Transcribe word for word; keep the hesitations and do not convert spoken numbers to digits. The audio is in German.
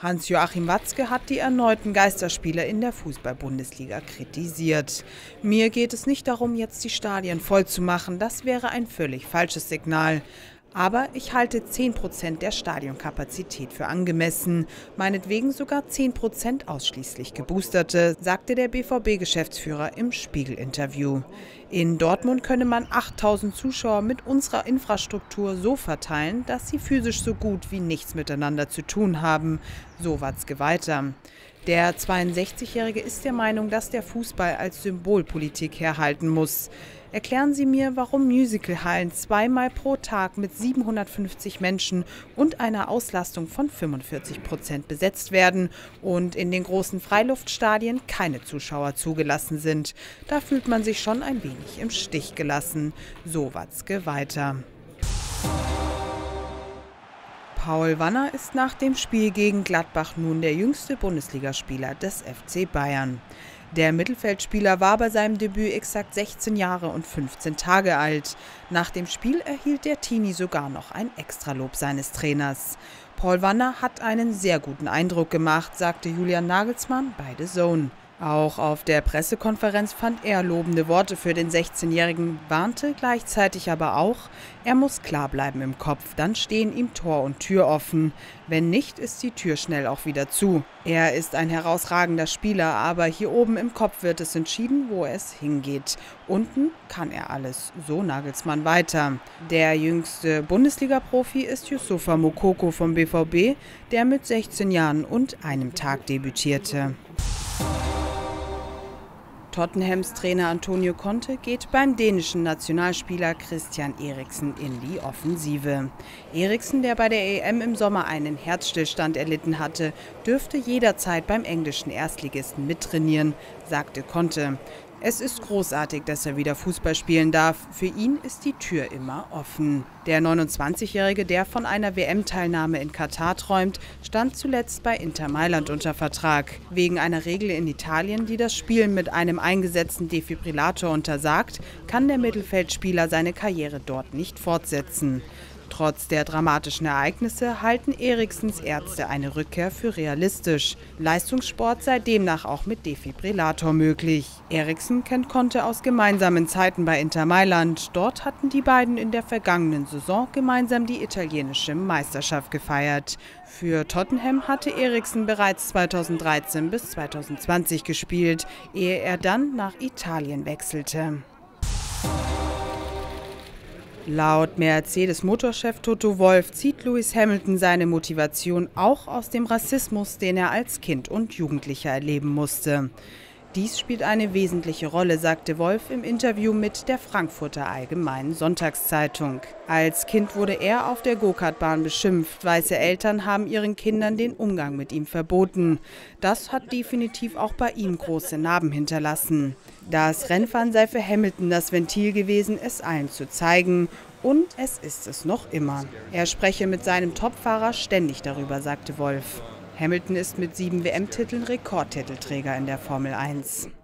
Hans-Joachim Watzke hat die erneuten Geisterspiele in der Fußball-Bundesliga kritisiert. Mir geht es nicht darum, jetzt die Stadien voll zu machen, das wäre ein völlig falsches Signal. Aber ich halte zehn Prozent der Stadionkapazität für angemessen, meinetwegen sogar zehn Prozent ausschließlich Geboosterte, sagte der B V B-Geschäftsführer im Spiegel-Interview. In Dortmund könne man achttausend Zuschauer mit unserer Infrastruktur so verteilen, dass sie physisch so gut wie nichts miteinander zu tun haben, so Watzke weiter. Der zweiundsechzigjährige ist der Meinung, dass der Fußball als Symbolpolitik herhalten muss. Erklären Sie mir, warum Musicalhallen zweimal pro Tag mit siebenhundertfünfzig Menschen und einer Auslastung von fünfundvierzig Prozent besetzt werden und in den großen Freiluftstadien keine Zuschauer zugelassen sind. Da fühlt man sich schon ein wenig im Stich gelassen, so Watzke weiter. Paul Wanner ist nach dem Spiel gegen Gladbach nun der jüngste Bundesligaspieler des F C Bayern. Der Mittelfeldspieler war bei seinem Debüt exakt sechzehn Jahre und fünfzehn Tage alt. Nach dem Spiel erhielt der Teenie sogar noch ein Extralob seines Trainers. Paul Wanner hat einen sehr guten Eindruck gemacht, sagte Julian Nagelsmann bei The Zone. Auch auf der Pressekonferenz fand er lobende Worte für den sechzehnjährigen, warnte gleichzeitig aber auch, er muss klar bleiben im Kopf, dann stehen ihm Tor und Tür offen. Wenn nicht, ist die Tür schnell auch wieder zu. Er ist ein herausragender Spieler, aber hier oben im Kopf wird es entschieden, wo es hingeht. Unten kann er alles, so Nagelsmann weiter. Der jüngste Bundesliga-Profi ist Youssoufa Moukoko vom B V B, der mit sechzehn Jahren und einem Tag debütierte. Tottenhams Trainer Antonio Conte geht beim dänischen Nationalspieler Christian Eriksen in die Offensive. Eriksen, der bei der E M im Sommer einen Herzstillstand erlitten hatte, dürfte jederzeit beim englischen Erstligisten mittrainieren, sagte Conte. Es ist großartig, dass er wieder Fußball spielen darf. Für ihn ist die Tür immer offen. Der neunundzwanzigjährige, der von einer W M-Teilnahme in Katar träumt, stand zuletzt bei Inter Mailand unter Vertrag. Wegen einer Regel in Italien, die das Spielen mit einem eingesetzten Defibrillator untersagt, kann der Mittelfeldspieler seine Karriere dort nicht fortsetzen. Trotz der dramatischen Ereignisse halten Eriksens Ärzte eine Rückkehr für realistisch. Leistungssport sei demnach auch mit Defibrillator möglich. Eriksen kennt Conte aus gemeinsamen Zeiten bei Inter Mailand. Dort hatten die beiden in der vergangenen Saison gemeinsam die italienische Meisterschaft gefeiert. Für Tottenham hatte Eriksen bereits zweitausenddreizehn bis zweitausendzwanzig gespielt, ehe er dann nach Italien wechselte. Laut Mercedes-Motorchef Toto Wolff zieht Lewis Hamilton seine Motivation auch aus dem Rassismus, den er als Kind und Jugendlicher erleben musste. Dies spielt eine wesentliche Rolle, sagte Wolff im Interview mit der Frankfurter Allgemeinen Sonntagszeitung. Als Kind wurde er auf der Go-Kart-Bahn beschimpft. Weiße Eltern haben ihren Kindern den Umgang mit ihm verboten. Das hat definitiv auch bei ihm große Narben hinterlassen. Das Rennfahren sei für Hamilton das Ventil gewesen, es allen zu zeigen. Und es ist es noch immer. Er spreche mit seinem Topfahrer ständig darüber, sagte Wolff. Hamilton ist mit sieben W M-Titeln Rekordtitelträger in der Formel eins.